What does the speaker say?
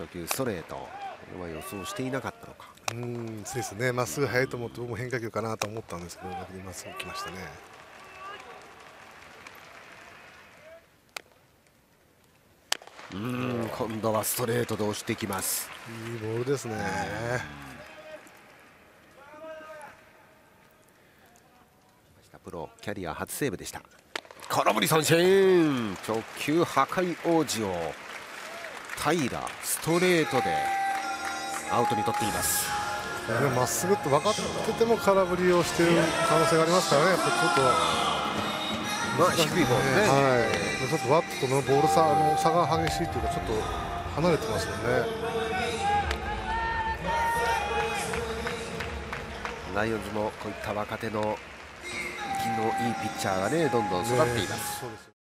初球ストレート、これは予想していなかったのか。 そうですね、まっすぐ速いと思って僕も変化球かなと思ったんですけど、逆にまっすぐ来ましたね。 今度はストレートで押してきます。 いいボールですね。 プロキャリア初セーブでした。空振り三振、直球破壊王子を平ストレートでアウトに取っています。 まっすぐって分かってても空振りをしている可能性がありますからね。やっぱちょっと低いボールね、 ちょっとバットとのボール差が激しいというか、ちょっと離れてますよね。 ライオンズもこういった若手の息のいいピッチャーがね、どんどん育っています。